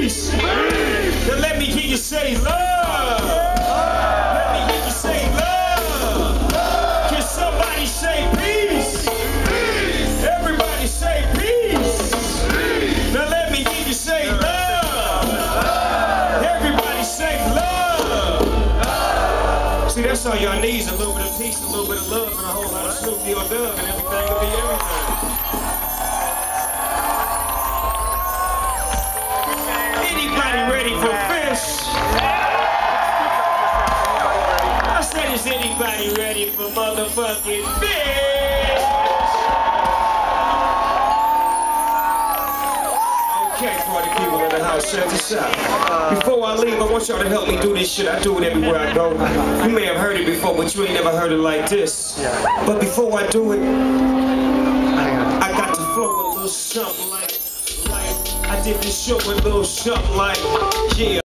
peace. Now let me hear you say love. Let me hear you say love. Can somebody say peace? Everybody say peace. Now let me hear you say love. Everybody say love. See, that's all y'all need is a little bit of peace, a little bit of love, and a whole lot of Snoop D-O Dub, and everything will be everything. Anybody ready for fish? I said, is anybody ready for motherfucking fish? Okay, party people in the house, check this out. Before I leave, I want y'all to help me do this shit. I do it everywhere I go. You may have heard it before, but you ain't never heard it like this. But before I do it, I got to flow a little something like I did this show with a little something like, yeah.